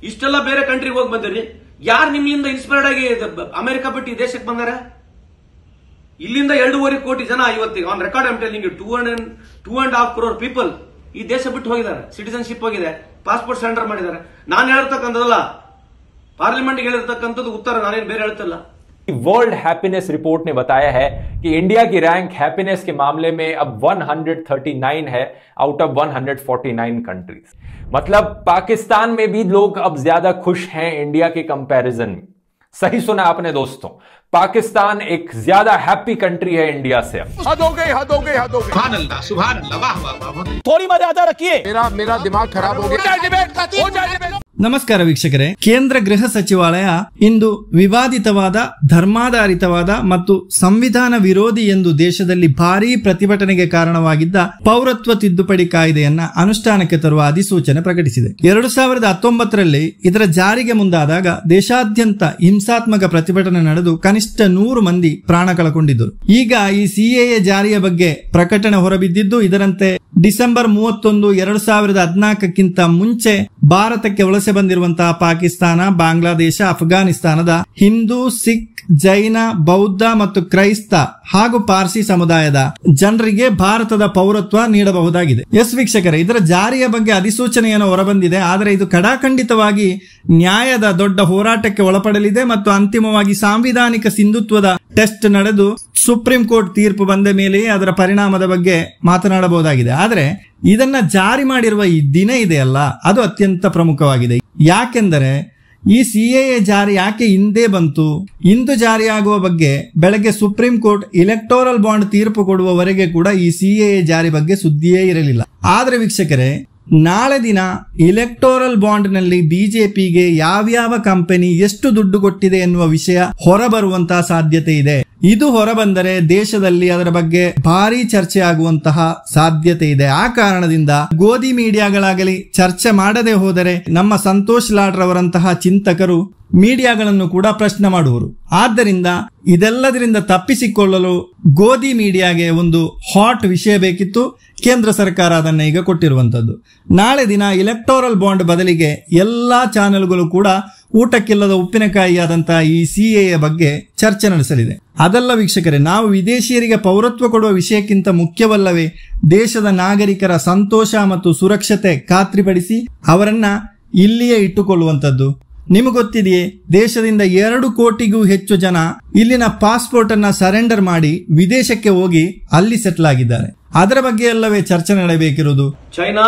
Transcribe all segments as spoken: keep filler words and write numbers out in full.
ಇಷ್ಟೆಲ್ಲ ಬೇರೆ ಕಂಟ್ರಿಗೆ ಹೋಗಿ ಬಂದಿರಿ. ಯಾರು ನಿಮ್ಮಿಂದ ಇನ್ಸ್ಪೈರ್ಡ್ ಆಗಿ ಅಮೆರಿಕ ಬಿಟ್ಟು ಈ ದೇಶಕ್ಕೆ ಬಂದಾರ? ಇಲ್ಲಿಂದ ಎರಡೂವರೆ ಕೋಟಿ ಜನ ಇವತ್ತಿಗೆ on record I'm telling you two and two and half crore people ಈ ದೇಶ ಬಿಟ್ಟು ಹೋಗಿದ್ದಾರೆ. ಸಿಟಿಸನ್ಶಿಪ್ ಹೋಗಿದೆ, ಪಾಸ್ಪೋರ್ಟ್ ಸರೆಂಡರ್ ಮಾಡಿದ್ದಾರೆ. ನಾನು ಹೇಳಿರ್ತಕ್ಕಂಥದ್ದಲ್ಲ, ಪಾರ್ಲಿಮೆಂಟ್ ಹೇಳಿರ್ತಕ್ಕಂಥದ್ದು ಉತ್ತರ, ನಾನೇನು ಬೇರೆ ಹೇಳ್ತಿಲ್ಲ. वर्ल्ड हैप्पीनेस रिपोर्ट ने बताया है कि इंडिया की रैंक हैप्पीनेस के मामले में अब एक सौ उनतालीस है आउट ऑफ एक सौ उनचास कंट्रीज। मतलब पाकिस्तान में भी लोग अब ज्यादा खुश हैं इंडिया के कंपैरिजन में। सही सुना आपने दोस्तों, पाकिस्तान एक ज्यादा हैप्पी कंट्री है इंडिया से। हद हो गई, हद हो गई, हद हो गई। सुभान अल्लाह, सुभान अल्लाह, वाह वाह वाह। थोड़ी मर्यादा रखिए, मेरा मेरा दिमाग खराब हो गया। ನಮಸ್ಕಾರ ವೀಕ್ಷಕರೇ, ಕೇಂದ್ರ ಗೃಹ ಸಚಿವಾಲಯ ಇಂದು ವಿವಾದಿತವಾದ ಧರ್ಮಾಧಾರಿತವಾದ ಮತ್ತು ಸಂವಿಧಾನ ವಿರೋಧಿ ಎಂದು ದೇಶದಲ್ಲಿ ಭಾರೀ ಪ್ರತಿಭಟನೆಗೆ ಕಾರಣವಾಗಿದ್ದ ಪೌರತ್ವ ತಿದ್ದುಪಡಿ ಕಾಯ್ದೆಯನ್ನ ಅನುಷ್ಠಾನಕ್ಕೆ ತರುವ ಅಧಿಸೂಚನೆ ಪ್ರಕಟಿಸಿದೆ. ಎರಡು ಸಾವಿರದ ಹತ್ತೊಂಬತ್ತರಲ್ಲಿ ಇದರ ಜಾರಿಗೆ ಮುಂದಾದಾಗ ದೇಶಾದ್ಯಂತ ಹಿಂಸಾತ್ಮಕ ಪ್ರತಿಭಟನೆ ನಡೆದು ಕನಿಷ್ಠ ನೂರು ಮಂದಿ ಪ್ರಾಣ ಕಳಕೊಂಡಿದ್ದರು. ಈಗ ಈ ಸಿಎಎ ಜಾರಿಯ ಬಗ್ಗೆ ಪ್ರಕಟಣೆ ಹೊರಬಿದ್ದಿದ್ದು, ಇದರಂತೆ ಡಿಸೆಂಬರ್ ಮೂವತ್ತೊಂದು ಎರಡು ಸಾವಿರದ ಹದಿನಾಲ್ಕಕ್ಕಿಂತ ಮುಂಚೆ ಭಾರತಕ್ಕೆ ವಲಸೆ ಬಂದಿರುವಂತಹ ಪಾಕಿಸ್ತಾನ, ಬಾಂಗ್ಲಾದೇಶ, ಅಫ್ಘಾನಿಸ್ತಾನದ ಹಿಂದೂ, ಸಿಖ್, ಜೈನ, ಬೌದ್ಧ ಮತ್ತು ಕ್ರೈಸ್ತ ಹಾಗೂ ಪಾರ್ಸಿ ಸಮುದಾಯದ ಜನರಿಗೆ ಭಾರತದ ಪೌರತ್ವ ನೀಡಬಹುದಾಗಿದೆ. ಎಸ್ ವೀಕ್ಷಕರೇ, ಇದರ ಜಾರಿಯ ಬಗ್ಗೆ ಅಧಿಸೂಚನೆಯನ್ನು ಹೊರಬಂದಿದೆ. ಆದರೆ ಇದು ಕಡಾಖಂಡಿತವಾಗಿ ನ್ಯಾಯದ ದೊಡ್ಡ ಹೋರಾಟಕ್ಕೆ ಒಳಪಡಲಿದೆ ಮತ್ತು ಅಂತಿಮವಾಗಿ ಸಾಂವಿಧಾನಿಕ ಸಿಂಧುತ್ವದ ಟೆಸ್ಟ್ ನಡೆದು ಸುಪ್ರೀಂ ಕೋರ್ಟ್ ತೀರ್ಪು ಬಂದ ಮೇಲೆಯೇ ಅದರ ಪರಿಣಾಮದ ಬಗ್ಗೆ ಮಾತನಾಡಬಹುದಾಗಿದೆ. ಆದರೆ ಇದನ್ನ ಜಾರಿ ಮಾಡಿರುವ ಈ ದಿನ ಇದೆಯಲ್ಲ, ಅದು ಅತ್ಯಂತ ಪ್ರಮುಖವಾಗಿದೆ. ಯಾಕೆಂದರೆ ಈ ಸಿಎಎ ಜಾರಿ ಯಾಕೆ ಹಿಂದೆ ಬಂತು? ಇಂದು ಜಾರಿಯಾಗುವ ಬಗ್ಗೆ ಬೆಳಗ್ಗೆ ಸುಪ್ರೀಂ ಕೋರ್ಟ್ ಇಲೆಕ್ಟೋರಲ್ ಬಾಂಡ್ ತೀರ್ಪು ಕೊಡುವವರೆಗೆ ಕೂಡ ಈ ಸಿಎಎ ಜಾರಿ ಬಗ್ಗೆ ಸುದ್ದಿಯೇ ಇರಲಿಲ್ಲ. ಆದ್ರೆ ವೀಕ್ಷಕರೇ, ನಾಳೆ ದಿನ ಇಲೆಕ್ಟೋರಲ್ ಬಾಂಡ್ ನಲ್ಲಿ ಬಿಜೆಪಿಗೆ ಯಾವ್ಯಾವ ಕಂಪನಿ ಎಷ್ಟು ದುಡ್ಡು ಕೊಟ್ಟಿದೆ ಎನ್ನುವ ವಿಷಯ ಹೊರಬರುವಂತಹ ಸಾಧ್ಯತೆ ಇದೆ. ಇದು ಹೊರಬಂದರೆ ದೇಶದಲ್ಲಿ ಅದರ ಬಗ್ಗೆ ಭಾರಿ ಚರ್ಚೆ ಆಗುವಂತಹ ಸಾಧ್ಯತೆ ಇದೆ. ಆ ಕಾರಣದಿಂದ ಗೋಧಿ ಮೀಡಿಯಾಗಳಾಗಲಿ ಚರ್ಚೆ ಮಾಡದೆ ಹೋದರೆ ನಮ್ಮ ಸಂತೋಷ್ ಲಾಡ್ರವರಂತಹ ಚಿಂತಕರು ಮೀಡಿಯಾಗಳನ್ನು ಕೂಡ ಪ್ರಶ್ನೆ ಮಾಡುವರು. ಆದ್ದರಿಂದ ಇದೆಲ್ಲದರಿಂದ ತಪ್ಪಿಸಿಕೊಳ್ಳಲು ಗೋಧಿ ಮೀಡಿಯಾಗೆ ಒಂದು ಹಾಟ್ ವಿಷಯ ಬೇಕಿತ್ತು. ಕೇಂದ್ರ ಸರ್ಕಾರ ಅದನ್ನ ಈಗ ಕೊಟ್ಟಿರುವಂತದ್ದು. ನಾಳೆ ದಿನ ಇಲೆಕ್ಟೋರಲ್ ಬಾಂಡ್ ಬದಲಿಗೆ ಎಲ್ಲಾ ಚಾನೆಲ್ಗಳು ಕೂಡ ಊಟಕ್ಕಿಲ್ಲದ ಉಪ್ಪಿನಕಾಯಿಯಾದಂತಹ ಈ ಸಿಎಎ ಬಗ್ಗೆ ಚರ್ಚೆ ನಡೆಸಲಿದೆ. ಅದಲ್ಲ ವೀಕ್ಷಕರೇ, ನಾವು ವಿದೇಶಿಯರಿಗೆ ಪೌರತ್ವ ಕೊಡುವ ವಿಷಯಕ್ಕಿಂತ ಮುಖ್ಯವಲ್ಲವೇ ದೇಶದ ನಾಗರಿಕರ ಸಂತೋಷ ಮತ್ತು ಸುರಕ್ಷತೆ ಖಾತ್ರಿಪಡಿಸಿ ಅವರನ್ನ ಇಲ್ಲಿಯೇ ಇಟ್ಟುಕೊಳ್ಳುವಂತದ್ದು. ನಿಮಗೆ ಗೊತ್ತಿದೆಯೇ, ದೇಶದಿಂದ ಎರಡು ಕೋಟಿಗೂ ಹೆಚ್ಚು ಜನ ಇಲ್ಲಿನ ಪಾಸ್ಪೋರ್ಟ್ ಅನ್ನ ಸರೆಂಡರ್ ಮಾಡಿ ವಿದೇಶಕ್ಕೆ ಹೋಗಿ ಅಲ್ಲಿ ಸೆಟ್ಲ್ ಆಗಿದ್ದಾರೆ. ಅದರ ಬಗ್ಗೆ ಎಲ್ಲವೇ ಚರ್ಚೆ ನಡೆಯಬೇಕಿರುವುದು. ಚೈನಾ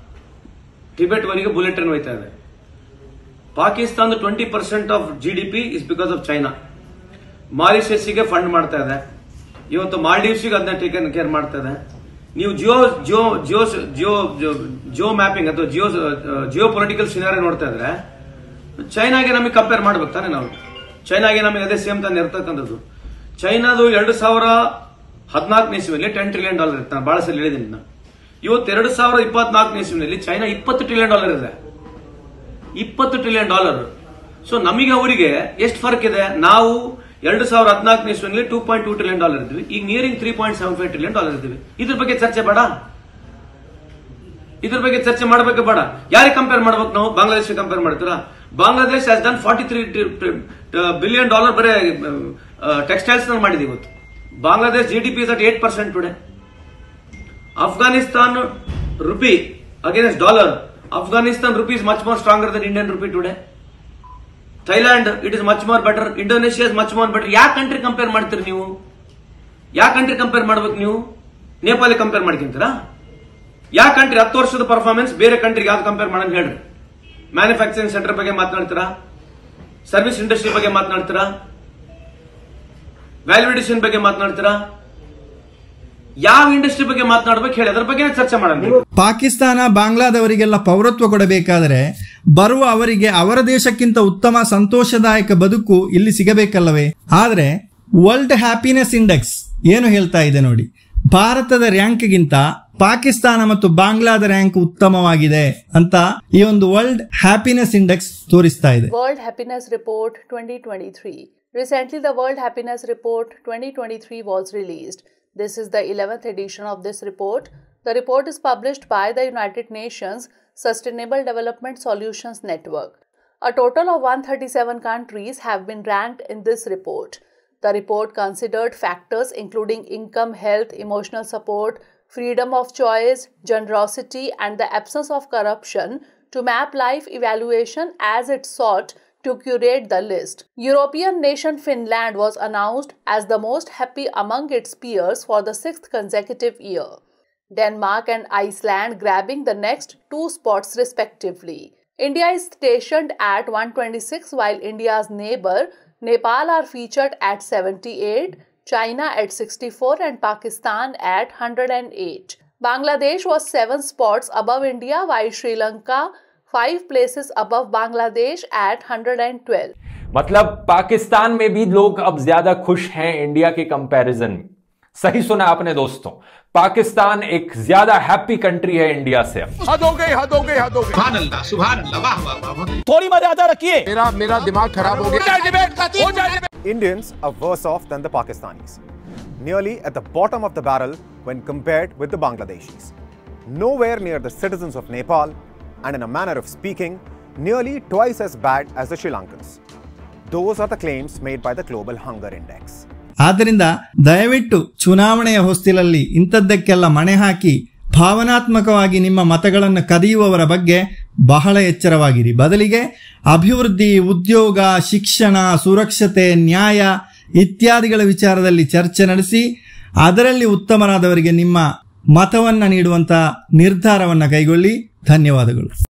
ಟಿಬೆಟ್ ವರೆಗೆ ಬುಲೆಟ್ ಟ್ರೈನ್ ಹೋಯ್ತಾ ಇದೆ. ಪಾಕಿಸ್ತಾನದ twenty percent of G D P is because of China. ಮಾರಿಷಸ್ಗೆ ಫಂಡ್ ಮಾಡ್ತಾ ಇದೆ, ಇವತ್ತು ಮಾಲ್ಡೀವ್ಸ್ಗೆ ಅದನ್ನ ಟೇಕನ್ ಕೇರ್ ಮಾಡ್ತಾ ಇದೆ. ನೀವು geo geo geo geo geo mapping ಅಥವಾ ಜಿಯೋ ಜಿಯೋ ಪೊಲಿಟಿಕಲ್ ಸಿನಾರಿ ನೋಡ್ತಾ ಇದ್ರೆ ಚೈನಾಗೆ ನಮಗೆ ಕಂಪೇರ್ ಮಾಡ್ಬೇಕು ತಾನೆ. ನಾವು ಚೈನಾಗೆ ನಮಗೆ ಅದೇ ಸೇಮ್ ತಾನೆ ಇರ್ತಕ್ಕಂಥದ್ದು. ಚೈನಾದು ಎರಡು ಸಾವಿರ ಹದಿನಾಲ್ಕನೇ ಇಸ್ವಿಯಲ್ಲಿ ಟೆನ್ ಟ್ರಿಲಿಯನ್ ಡಾಲರ್ ಇರ್ತಾನೆ, ಬಹಳ ಸಲ ಹೇಳಿದ್ದೀನಿ ನಾನು. ಇವತ್ತು ಎರಡು ಸಾವಿರದ ಇಪ್ಪತ್ನಾಲ್ಕನೇ ಇಸ್ವಿನಲ್ಲಿ ಚೈನಾ ಇಪ್ಪತ್ತು ಟ್ರಿಲಿಯನ್ ಡಾಲರ್ ಇದೆ. ಇಪ್ಪತ್ತು ಟ್ರಿಲಿಯನ್ ಡಾಲರ್. ಸೊ ನಮಗೆ ಅವರಿಗೆ ಎಷ್ಟು ಫರ್ಕ್ ಇದೆ? ನಾವು ಎರಡು ಸಾವಿರದ ಹದಿನಾಲ್ಕನೇ ಇಸ್ವಿನಲ್ಲಿ two point two trillion dollar ಇದ್ವಿ, ಈಗ nearing three point seven five trillion dollar ಇದ್ವಿ. ಇದ್ರ ಬಗ್ಗೆ ಚರ್ಚೆ ಬೇಡ, ಇದ್ರ ಬಗ್ಗೆ ಚರ್ಚೆ ಮಾಡಬೇಕು ಬೇಡ. ಯಾರಿಗೆ ಕಂಪೇರ್ ಮಾಡ್ಬೇಕು ನಾವು? ಬಾಂಗ್ಲಾದೇಶ ಕಂಪೇರ್ ಮಾಡ್ತೀರಾ? Bangladesh has done forty three billion dollar ಬರೀ ಟೆಕ್ಸ್ಟೈಲ್ಸ್ ನಲ್ಲಿ ಮಾಡಿದೆ ಇವತ್ತು. Bangladesh G D P is at eight percent today. Afghanistan rupee against dollar, Afghanistan rupee is much more stronger than Indian rupee today. Thailand, it is much more better. Indonesia is much more better. ಯಾವ country compare ಮಾಡ್ತೀರಿ ನೀವು? ಯಾವ country compare ಮಾಡ್ಬೇಕು ನೀವು? Nepal compare ಮಾಡ್ಕೊಂತೀರಾ? ಯಾವ country ಹತ್ತು ವರ್ಷದ ಪರ್ಫಾರ್ಮೆನ್ಸ್ ಬೇರೆ ಕಂಟ್ರಿಗೆ ಯಾವ್ದು ಕಂಪೇರ್ ಮಾಡೋಣ ಹೇಳ್ರಿ. ಮ್ಯಾನುಫ್ಯಾಕ್ಚರಿಂಗ್ ಸೆಕ್ಟರ್ ಬಗ್ಗೆ ಮಾತನಾಡ್ತೀರಾ? ಸರ್ವಿಸ್ ಇಂಡಸ್ಟ್ರಿ ಬಗ್ಗೆ ಮಾತನಾಡ್ತೀರಾ? ವ್ಯಾಲ್ಯೂ ಅಡಿಷನ್ ಬಗ್ಗೆ ಮಾತನಾಡ್ತೀರಾ? ಯಾವ ಇಂಡಸ್ಟ್ರಿ ಬಗ್ಗೆ ಮಾತನಾಡಬೇಕು ಹೇಳಿ, ಅದರ ಬಗ್ಗೆ ಚರ್ಚೆ ಮಾಡೋಣ. ಪಾಕಿಸ್ತಾನ, ಬಾಂಗ್ಲಾದವರಿಗೆಲ್ಲ ಪೌರತ್ವ ಕೊಡಬೇಕಾದರೆ ಬರುವ ಅವರಿಗೆ ಅವರ ದೇಶಕ್ಕಿಂತ ಉತ್ತಮ ಸಂತೋಷದಾಯಕ ಬದುಕು ಇಲ್ಲಿ ಸಿಗಬೇಕಲ್ಲವೇ? ಆದ್ರೆ ವರ್ಲ್ಡ್ ಹ್ಯಾಪಿನೆಸ್ ಇಂಡೆಕ್ಸ್ ಏನು ಹೇಳ್ತಾ ಇದೆ ನೋಡಿ, ಭಾರತದ ರ್ಯಾಂಕ್ಗಿಂತ ಪಾಕಿಸ್ತಾನ ಮತ್ತು ಬಾಂಗ್ಲಾದ ರ್ಯಾಂಕ್ ಉತ್ತಮವಾಗಿದೆ ಅಂತ ಈ ಒಂದು ವರ್ಲ್ಡ್ ಹ್ಯಾಪಿನೆಸ್ ಇಂಡೆಕ್ಸ್ ತೋರಿಸ್ತಾ ಇದೆ. World happiness report twenty twenty three. Recently, the World Happiness Report twenty twenty-three was released. This is the eleventh edition of this report. The report is published by the United Nations Sustainable Development Solutions Network. A total of one hundred thirty-seven countries have been ranked in this report. The report considered factors including income, health, emotional support, freedom of choice, generosity, and the absence of corruption to map life evaluation as it sought to curate the list. European nation Finland was announced as the most happy among its peers for the sixth consecutive year. Denmark and Iceland grabbing the next two spots respectively. India is stationed at one hundred twenty-six while India's neighbor Nepal are featured at seventy-eight, China at sixty-four and Pakistan at one hundred eight. Bangladesh was seven spots above India while Sri Lanka five places above Bangladesh at one hundred twelve. मतलब पाकिस्तान में भी लोग अब ज्यादा खुश हैं India के comparison में। सही सुना आपने दोस्तों, पाकिस्तान एक ज्यादा हैप्पी कंट्री है इंडिया से। हद हो गई, हद हो गई, हद हो गई। सुभान अल्लाह, सुभान अल्लाह, वाह वाह वाह। थोड़ी मर्यादा रखिए। मेरा मेरा दिमाग खराब हो गया। Indians are worse off than the Pakistanis, nearly at the bottom of the barrel when compared with the Bangladeshis. Nowhere near the citizens of Nepal, and in a manner of speaking, nearly twice as bad as the Sri Lankans. Those are the claims made by the Global Hunger Index. ಆದ್ದರಿಂದ ದಯವಿಟ್ಟು ಚುನಾವಣೆಯ ಹೊಸ್ತಿಲಲ್ಲಿ ಇಂಥದ್ದಕ್ಕೆಲ್ಲ ಮಣೆ ಹಾಕಿ ಭಾವನಾತ್ಮಕವಾಗಿ ನಿಮ್ಮ ಮತಗಳನ್ನು ಕದಿಯುವವರ ಬಗ್ಗೆ ಬಹಳ ಎಚ್ಚರವಾಗಿರಿ. ಬದಲಿಗೆ ಅಭಿವೃದ್ಧಿ, ಉದ್ಯೋಗ, ಶಿಕ್ಷಣ, ಸುರಕ್ಷತೆ, ನ್ಯಾಯ ಇತ್ಯಾದಿಗಳ ವಿಚಾರದಲ್ಲಿ ಚರ್ಚೆ ನಡೆಸಿ ಅದರಲ್ಲಿ ಉತ್ತಮರಾದವರಿಗೆ ನಿಮ್ಮ ಮತವನ್ನು ನೀಡುವಂಥ ನಿರ್ಧಾರವನ್ನು ಕೈಗೊಳ್ಳಿ. ಧನ್ಯವಾದಗಳು.